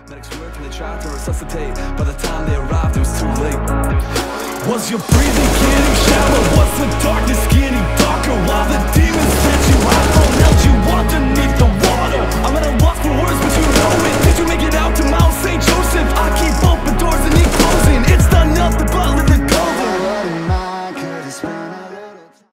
Medics worked and they tried to resuscitate. By the time they arrived, it was too late. Was your breathing getting shallow? Was the darkness getting darker while the demons set you out?